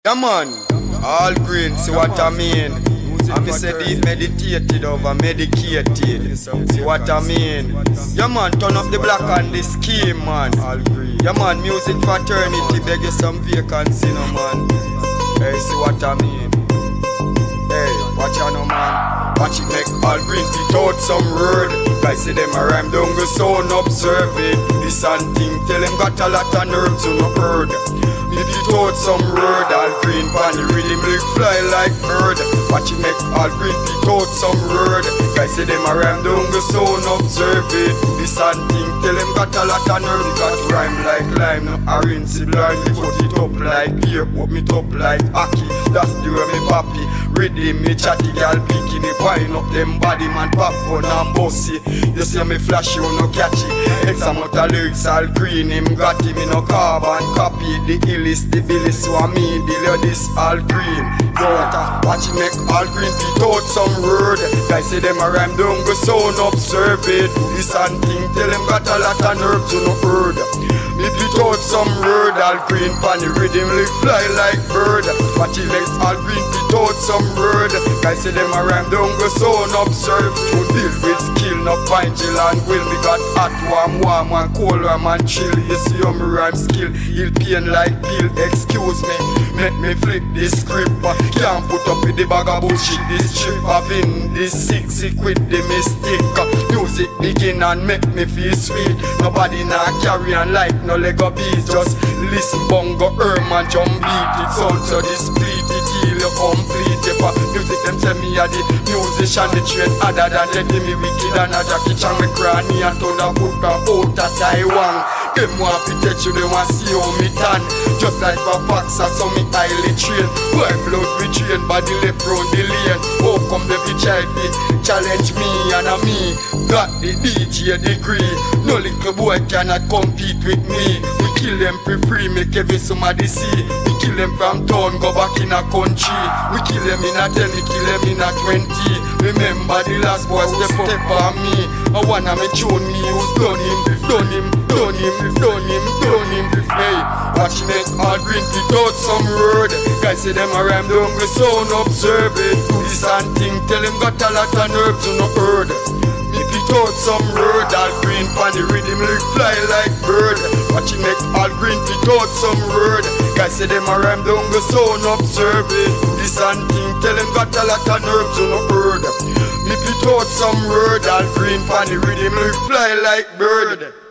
Yeah man, all green, see what I mean. I me say deep meditated over medicated. See what I mean. Yeah man, turn up the black and the scheme man. All green. Yeah man, music fraternity, beg you some vacancy no man. Hey, see what I mean. Hey, watch out no man. Watch it make all green feet out some word. Guys say them a rhyme, don't go sound observe it. This and thing, tell them got a lot of nerves you no heard. If you taught some word, all green pan the rhythm lick fly like bird. Watch it make all green feet out some word. Guys say them a rhyme, don't go sound observe it. This and thing, tell them got a lot of nerves. Got rhyme like lime, no orange blind. Me put it up like beer, put me top like hockey. That's the way me papi. Rhythm me chatty girl picky me wind up them body man pop on and bossy. You see me flashy, you no catchy. Extra amount of lyrics all green, him got him in no carbon copy. The illest, the billis, so I mean the this all green. Yo, watch it make all green feet out some word. Guys say them a rhyme, don't go sound observe it. This and thing, tell them got a lot of nerves you no heard. Me beat out some word, all green pan the rhythm lick fly like bird. Watch it make all green feet out some word. Guys say them a rhyme, don't go sound observe. To deal with skill, no pine chill and will. Me got hot, warm and cold, warm and chill. You see how me rhyme skill, he'll pain like pill. Excuse me, make me flip this script. Can't put up with the bag of bullshit. This trip having this sick with the mistake. Music begin and make me feel sweet. Nobody nah carry on like no Lego beats. Just listen, bongo, man, jump beat. It sounds so discreet, it heal you complete. If a music them tell me a the musician, the train other than they give me wicked and a Jackie Chan. Me cranny and turn a foot from out of Taiwan. Them want to touch you, they want see how me tan. Just like a fox, I saw me highly trained. Boy blood we train, body left round the lane. How come the bitch I fit challenge me and a me got the DJ degree. No little boy cannot compete with me. We kill them for free, make every somebody see. We kill them from town, go back in a country. We kill them in a 10, we kill them in a 20. Remember the last boy step on me. I wanna me tune me who's done him. Hey, watch me make all green feet out some word. Guys say them a rhyme, don't go sound observe it. Do this and thing, tell them got a lot of nerves you no heard. Me beat out some word, all green pan the rhythm lick fly like bird. Watch me make all green feet out some word. Guys say them a rhyme, don't go sound observe it. Do this and thing, tell them got a lot of nerves you no heard. Me beat out some word, all green pan the rhythm lick fly like bird.